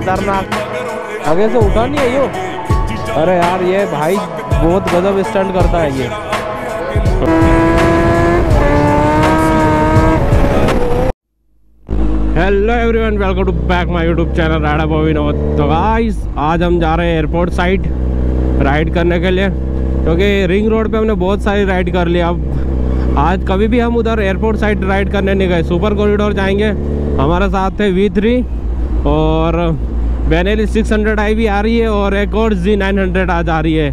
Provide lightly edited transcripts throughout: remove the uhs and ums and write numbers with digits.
खतरनाक। आगे से उठा नहीं है यो। अरे यार ये भाई बहुत गजब स्टंट करता है ये। Hello everyone, welcome to back my YouTube channel rider boy Vinod. तो गाइस आज हम जा रहे हैं एयरपोर्ट साइड राइड करने के लिए, क्योंकि रिंग रोड पे हमने बहुत सारी राइड कर ली। अब आज कभी भी हम उधर एयरपोर्ट साइड राइड करने नहीं गए, सुपर कॉरिडोर जाएंगे। हमारे साथ है V3 और बेनेली 600i भी आ रही है और एक और Z900 आज आ रही है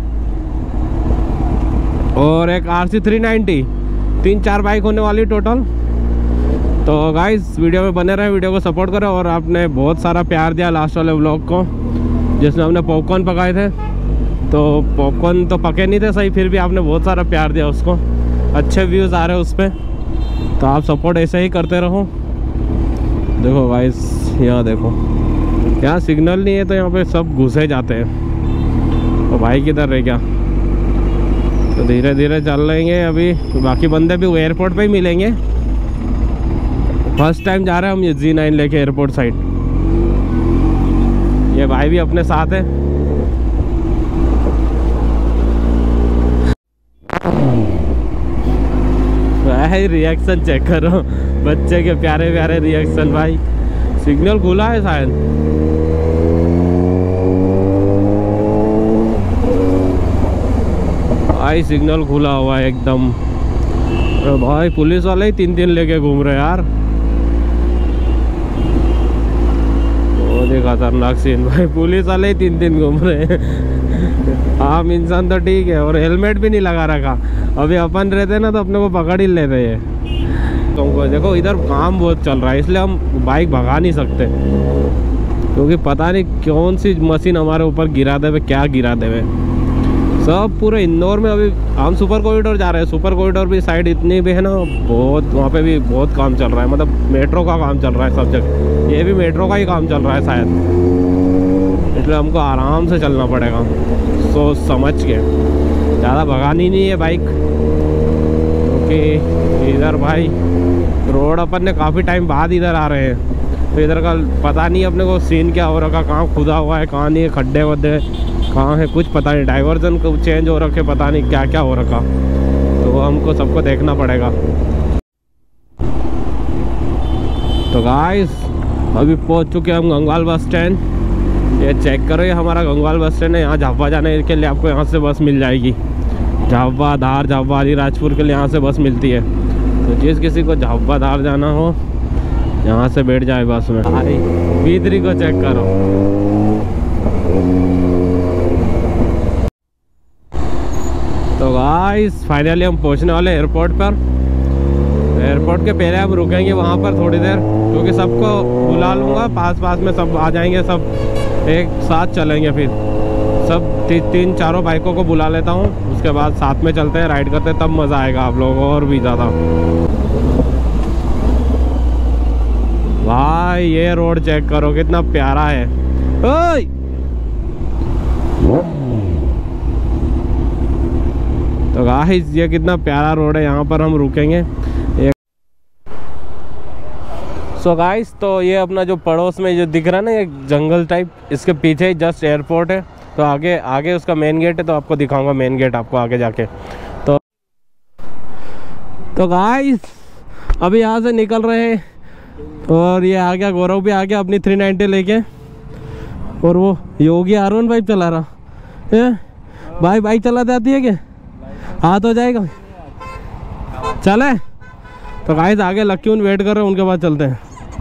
और एक RC 390। 3-4 बाइक होने वाली टोटल। तो गाइस वीडियो में बने रहे, वीडियो को सपोर्ट करें। और आपने बहुत सारा प्यार दिया लास्ट वाले व्लॉग को, जिसमें हमने पॉपकॉर्न पकाए थे। तो पॉपकॉर्न तो पके नहीं थे सही, फिर भी आपने बहुत सारा प्यार दिया उसको। अच्छे व्यूज़ आ रहे हैं उस पर, तो आप सपोर्ट ऐसे ही करते रहो। देखो गाइस यहाँ देखो, यहाँ सिग्नल नहीं है तो यहाँ पे सब घुसे जाते हैं। तो भाई किधर रह गया? तो धीरे धीरे चल लेंगे अभी, बाकी बंदे भी एयरपोर्ट पे ही मिलेंगे। फर्स्ट टाइम जा रहे हैं हम ये Z9 लेके एयरपोर्ट साइड। ये भाई भी अपने साथ है। भाई रिएक्शन चेक करो, बच्चे के प्यारे प्यारे रिएक्शन। भाई सिग्नल खुला है शायद। भाई सिग्नल खुला हुआ है एकदम। तो भाई पुलिस वाले ही 3 लेके घूम रहे यार। बहुत ही खतरनाक सीन भाई, पुलिस वाले ही 3 घूम रहे हैं। आम इंसान तो ठीक है, और हेलमेट भी नहीं लगा रखा। अभी अपन रहते ना तो अपने को पकड़ ही लेते हैं। तो देखो इधर काम बहुत चल रहा है, इसलिए हम बाइक भगा नहीं सकते, क्योंकि पता नहीं कौन सी मशीन हमारे ऊपर गिरा देवे, क्या गिरा देवे। सब पूरे इंदौर में अभी हम सुपर कॉरिडोर जा रहे हैं। सुपर कॉरिडोर भी साइड इतनी भी है ना, बहुत वहाँ पे भी बहुत काम चल रहा है। मतलब मेट्रो का काम चल रहा है सब जगह। ये भी मेट्रो का ही काम चल रहा है शायद, इसलिए हमको आराम से चलना पड़ेगा सोच समझ के। ज़्यादा भगानी नहीं है बाइक, क्योंकि इधर भाई रोड अपन ने काफ़ी टाइम बाद इधर आ रहे हैं, तो इधर का पता नहीं अपने को सीन क्या हो रखा, कहाँ खुदा हुआ है कहाँ नहीं है, खड्डे वड्डे कहाँ है कुछ पता नहीं, डाइवर्जन को चेंज हो रखे, पता नहीं क्या क्या हो रखा। तो वो हमको सबको देखना पड़ेगा। तो गाइस अभी पहुंच चुके हैं हम गंगवाल बस स्टैंड। ये चेक करो, ये हमारा गंगवाल बस स्टैंड है। यहाँ झाबुआ जाने के लिए आपको यहाँ से बस मिल जाएगी। झाबुआ धार, झाबुआ अलीराजपुर के लिए यहाँ से बस मिलती है। तो जिस किसी को झाबुआ धार जाना हो यहाँ से बैठ जाए बस में। V3 को चेक करो। तो गाइस फाइनली हम पहुंचने वाले एयरपोर्ट पर। एयरपोर्ट के पहले हम रुकेंगे वहाँ पर थोड़ी देर, क्योंकि सबको बुला लूँगा। पास में सब आ जाएंगे, सब एक साथ चलेंगे। फिर सब 3-4 बाइकों को बुला लेता हूँ, उसके बाद साथ में चलते हैं, राइड करते हैं, तब मज़ा आएगा आप लोगों को और भी ज़्यादा। भाई ये रोड चेक करो कितना प्यारा है। ओए तो गाइस ये कितना प्यारा रोड है, यहाँ पर हम रुकेंगे। सो गाइस तो ये अपना जो पड़ोस में जो दिख रहा है ना, ये जंगल टाइप, इसके पीछे ही जस्ट एयरपोर्ट है। तो आगे उसका मेन गेट है, तो आपको दिखाऊंगा मेन गेट आपको आगे जाके। तो गाइस अभी यहाँ से निकल रहे हैं, और ये आ गया गौरव भी आ गया अपनी 390 लेके, और वो योगी आरोन बाइक चला रहा है। भाई बाइक चलाते आती है क्या? हाथ हो जाएगा, चले। तो गाइस आगे लक्की वेट कर रहे हैं, उनके बाद चलते हैं।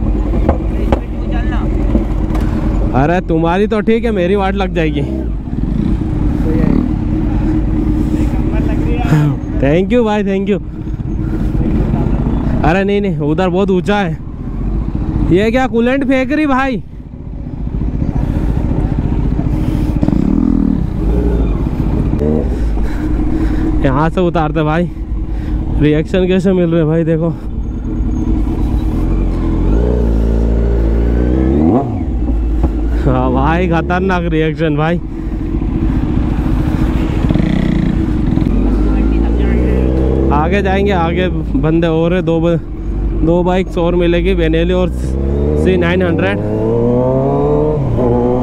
अरे तुम्हारी तो ठीक है, मेरी वाट लग जाएगी। थैंक यू भाई, थैंक यू। अरे नहीं उधर बहुत ऊंचा है। ये क्या कूलेंट फेंक रही भाई? यहाँ से उतारते भाई। रिएक्शन कैसे मिल रहे भाई देखो। हाँ भाई खतरनाक रिएक्शन भाई। आगे जाएंगे, आगे बंदे और है। दो बाइक्स और मिलेगी, बेनेली और Z900।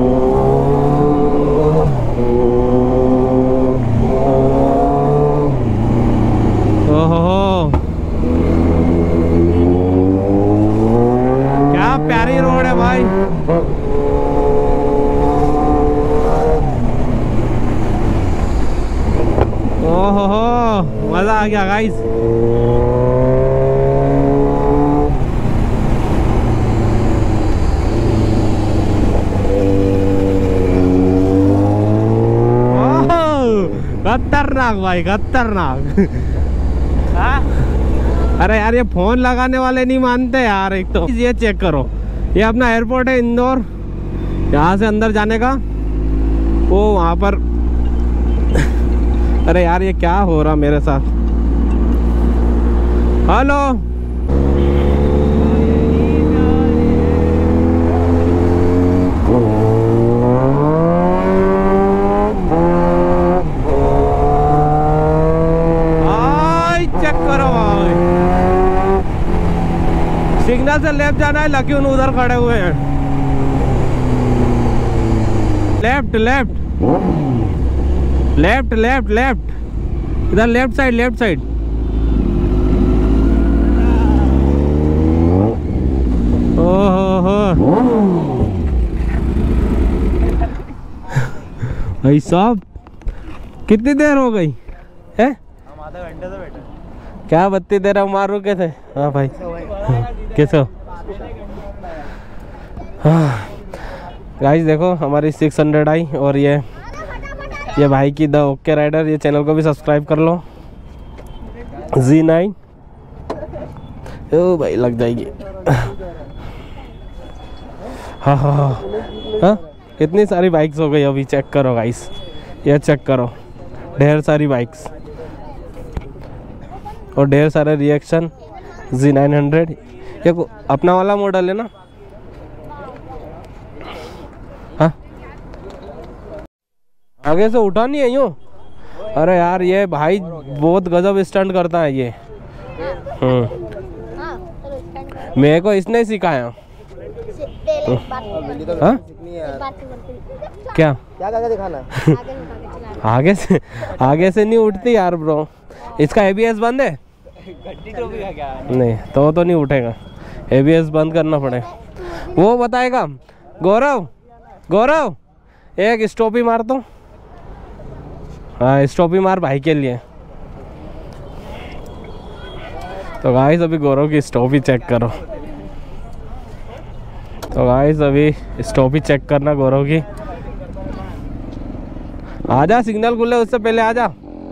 ओहो मजा आ गया गाइस। खतरनाक भाई खतरनाक। अरे यार ये फोन लगाने वाले नहीं मानते यार। एक तो ये चेक करो, ये अपना एयरपोर्ट है इंदौर, यहाँ से अंदर जाने का वो वहाँ पर। अरे यार ये क्या हो रहा मेरे साथ। हेलो चेक करो भाई, सिग्नल से लेफ्ट जाना है। लकी उधर खड़े हुए हैं। Left left left left left, इधर लेफ्ट साइड लेफ्ट साइड। ओहो भाई साहब कितनी देर हो गई है? हम आधा घंटे से बैठे। क्या बत्ती देर हम मार रुके थे। हाँ भाई कैसे हो? गाइस देखो हमारी 600 आई। और ये भाई की द ओके राइडर, ये चैनल को भी सब्सक्राइब कर लो। Z9 ओ भाई लग जाएगी। हाँ हाँ हाँ इतनी सारी बाइक्स हो गई अभी। चेक करो गाइस, ये चेक करो, ढेर सारी बाइक्स और ढेर सारे रिएक्शन। Z900 ये अपना वाला मॉडल है ना। हाँ आगे से उठा नहीं है यूँ। अरे यार ये भाई बहुत गजब स्टंट करता है ये। मेरे को इसने सिखाया। हाँ क्या क्या दिखाना? आगे से नहीं उठती यार ब्रो। इसका ABS बंद है? नहीं तो नहीं उठेगा। ABS बंद करना पड़ेगा। वो बताएगा। गौरव गौरव एक स्टॉप ही मार। तो हाँ स्टॉप ही मार भाई के लिए। तो गाइस अभी गौरव की स्टॉप ही चेक करो। तो गाइस अभी स्टॉप ही चेक करना गौरव की। आजा सिग्नल खुले उससे पहले आजा।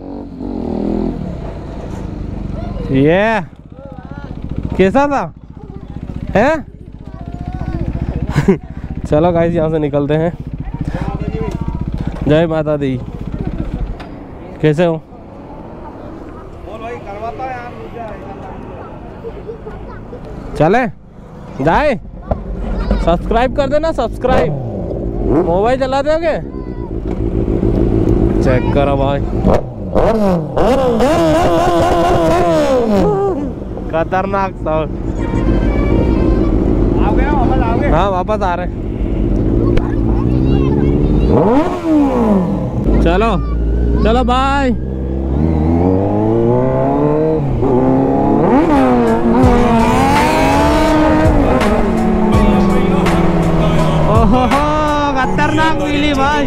ये कैसा था है? चलो गाइस यहाँ से निकलते हैं। जय माता दी। कैसे हो? चले जाए? सब्सक्राइब कर देना सब्सक्राइब। मोबाइल चला दोगे? चेक करो भाई खतरनाक साउंड। हाँ वापस आ रहे। चलो चलो बाय। ओहो खतरनाक मिली भाई।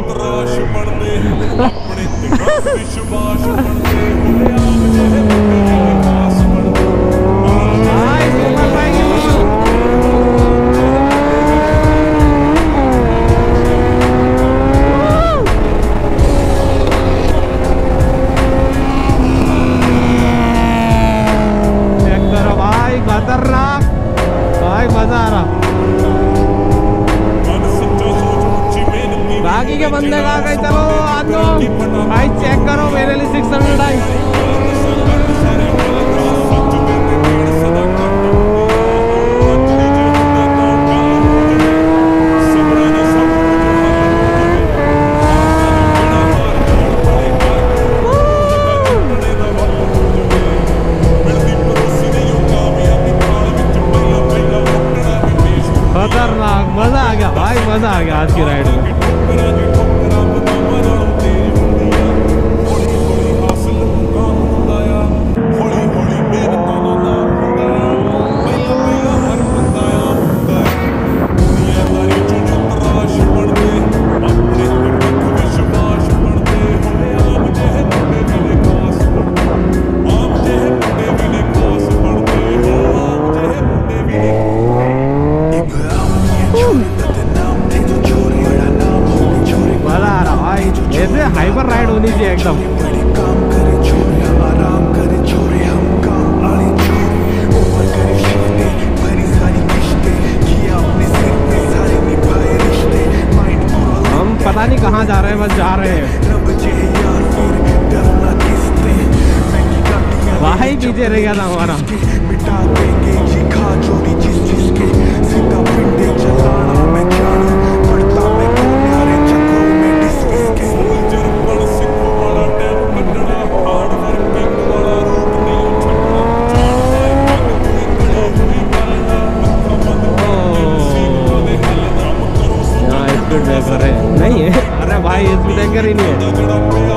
खतरनाक भाई मजा आ रहा। बाकी के बंदे कहाँ गए? चलो आ जाओ भाई चेक करो मेरे लिए 600 आई। खतरनाक मजा आ गया भाई, मजा आ गया आज की राइड में। ही पीछे रह गया था हमारा। मिटा देंगे ये खा चोरी जिसके सीधा पिंडे चलाना मैं जानू पड़ता मैं न्यारे चक्रों में डिस्किस के सोल्जर बड़ सिक्को वाला टैप कटड़ा हार्ड वर्किंग वाला रूप नहीं छटड़ा यहाँ स्पीड ब्रेकर है नहीं है? अरे भाई स्पीड ब्रेकर ही नहीं है।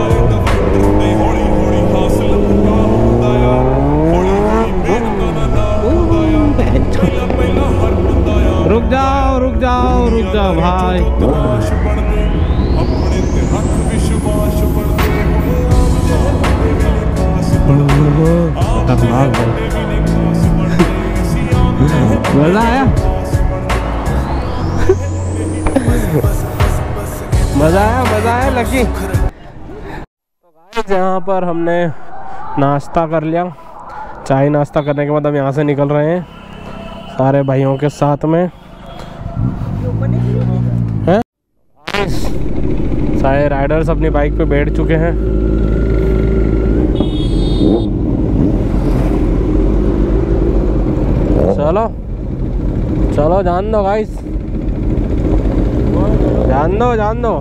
रुक जाओ भाई। मजा आया मजा आया लकी। तो यहाँ पर हमने नाश्ता कर लिया। चाय नाश्ता करने के बाद हम यहाँ से निकल रहे हैं सारे भाइयों के साथ में हैं। सारे राइडर्स अपनी बाइक पे बैठ चुके हैं। चलो जान दो गाइस, जान दो।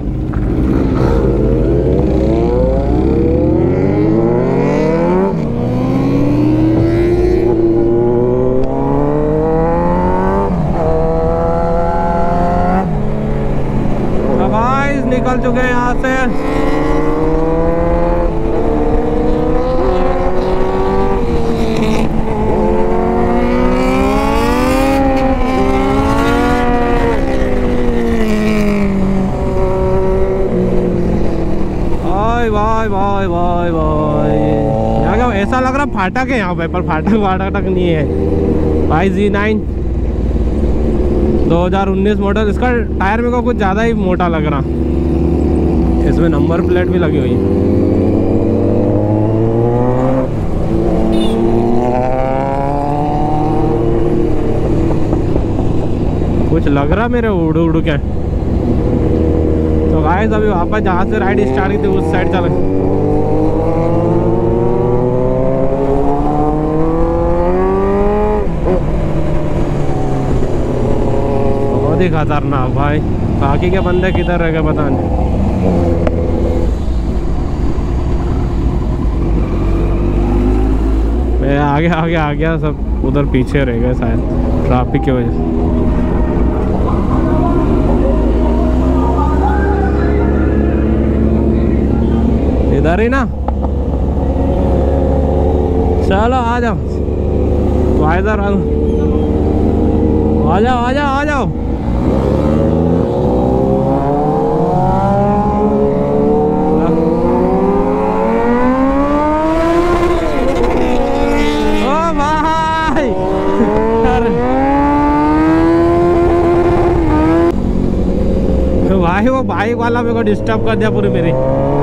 निकल चुके हैं यहाँ से। भाई यहाँ क्या ऐसा लग रहा फाटक है यहाँ पे, पर फाटक नहीं है भाई। Z9 2019 model. इसका टायर मेरे को कुछ ज़्यादा ही मोटा लग रहा। इसमें नंबर प्लेट भी लगी हुई है। कुछ लग रहा मेरे उड़ के। तो गाइस अभी वापस जहाँ से राइड स्टार्ट की थी उस साइड चल। बहुत ही खतरनाक भाई। बाकी के बंदे किधर रह गए पता नहीं। मैं आगे आ गया, सब उधर पीछे रह गए शायद ट्रैफिक की वजह से। इधर ही ना, चलो आ जाओ। इधर आ जाओ। भाई वो बाइक वाला मेरे को डिस्टर्ब कर दिया पूरी मेरी।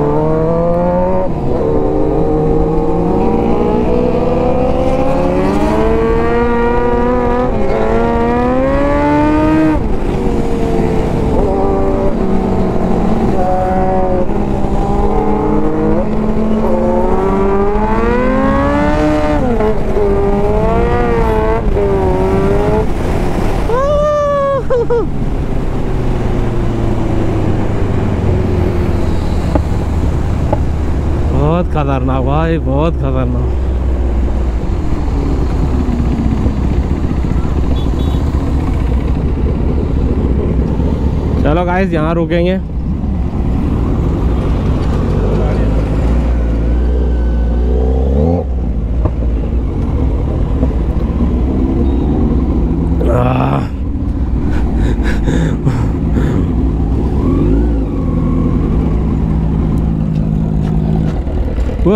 बहुत खतरनाक भाई, बहुत खतरनाक। चलो गाइस यहाँ रुकेंगे। वो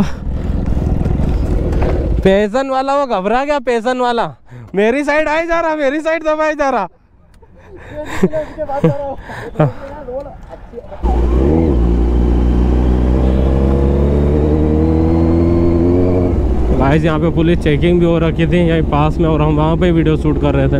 पैसन वाला वो घबरा गया। पैसन वाला मेरी साइड आई जा रहा, मेरी साइड दबाई जा रहा। गाइस यहाँ पे पुलिस चेकिंग भी हो रखी थी यहीं पास में, और हम वहाँ पे वीडियो शूट कर रहे थे।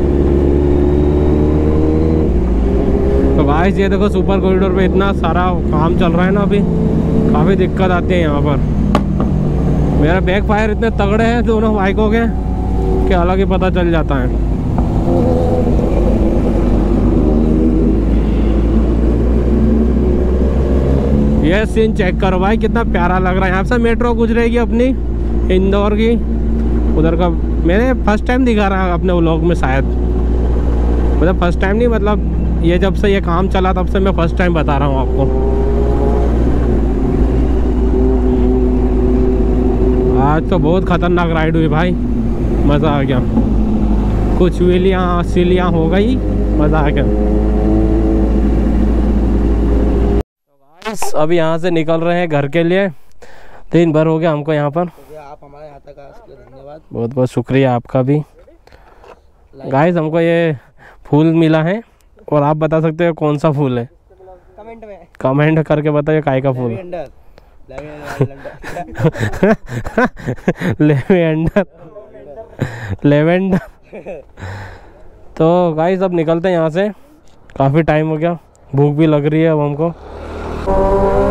तो गाइस ये देखो सुपर कॉरिडोर पे इतना सारा काम चल रहा है ना, अभी काफ़ी दिक्कत आती है यहाँ पर। मेरा बैक फायर इतने तगड़े हैं दोनों बाइकों के कि अलग ही पता चल जाता है। ये सीन चेक करो भाई, कितना प्यारा लग रहा है। यहाँ से मेट्रो गुजरेगी अपनी इंदौर की, उधर का मैंने फर्स्ट टाइम दिखा रहा अपने व्लॉग में शायद, मतलब फर्स्ट टाइम नहीं, मतलब ये जब से ये काम चला तब से मैं फर्स्ट टाइम बता रहा हूँ आपको। आज तो बहुत खतरनाक राइड हुई भाई, मज़ा आ गया। कुछ व्हीलियाँ सीलियाँ हो गई, मज़ा आ गया। अभी यहाँ से निकल रहे हैं घर के लिए। दिन भर हो गया हमको यहाँ पर। आप हमारे यहाँ तक आए इसके लिए धन्यवाद। बहुत बहुत शुक्रिया आपका भी। गाइस हमको ये फूल मिला है और आप बता सकते हो कौन सा फूल है, कमेंट में कमेंट करके बताइए काय का फूल। Lavender, lavender. तो गाइस अब निकलते हैं यहाँ से, काफ़ी टाइम हो गया, भूख भी लग रही है अब हमको।